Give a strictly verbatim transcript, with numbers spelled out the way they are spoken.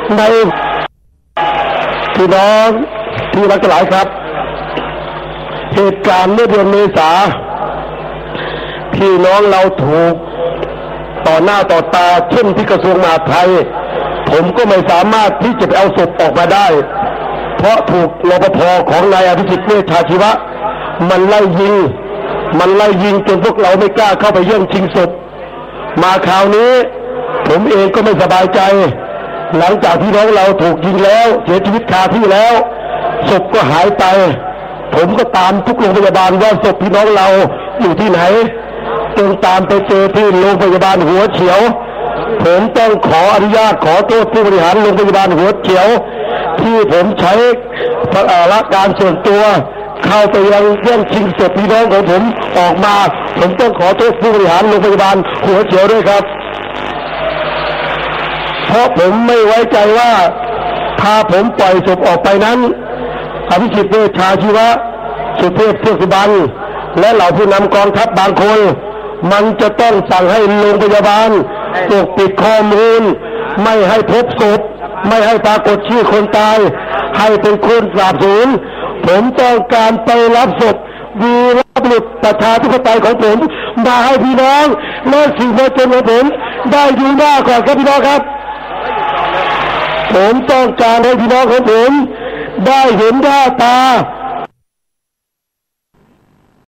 ในพี่น้องที่รักหลายครับเหตุการณ์เมื่อเดือนเมษาพี่น้องเราถูกต่อหน้าต่อตาเช่นที่กระทรวงมหาดไทยผมก็ไม่สามารถที่จะไปเอาศพออกมาได้เพราะถูกรปภ.ของนายอภิสิทธิ์เวชชาชีวะมันไล่ยิงมันไล่ยิงจนพวกเราไม่กล้าเข้าไปเยี่ยมชิงศพมาคราวนี้ผมเองก็ไม่สบายใจหลังจากพี่น้องเราถูกยิงแล้วเสียชีวิตคาที่แล้วศพก็หายไปผมก็ตามทุกโรงพยาบาลว่าศพพี่น้องเราอยู่ที่ไหนจนตามไปเจอที่โรงพยาบาลหัวเฉียวผมต้องขออนุญาตขอโทษผู้บริหารโรงพยาบาลหัวเฉียวที่ผมใช้ละการส่วนตัวเข้าไปยังเรื่องชิงศพพี่น้องของผมออกมาผมต้องขอโทษผู้บริหารโรงพยาบาลหัวเฉียวด้วยครับเพราะผมไม่ไว้ใจว่าถ้าผมปล่อยศพออกไปนั้นอภิสิทธิ์เวชชาชีวะสุเทพเทือกสุบรรณและเหล่าผู้นำกองทัพบางคนมันจะต้องสั่งให้โรงพยาบาลปกปิดข้อมูลไม่ให้พบศพไม่ให้ปรากฏชื่อคนตายให้เป็นคนสาบสูญผมต้องการไปรับศพวีรบุรุษประชาธิปไตยของผมมาให้พี่น้องและสื่อมวลชนของผมได้ดูหน้าก่อนครับพี่น้องครับผมต้องการให้พี่น้องของผมได้เห็นหน้าตา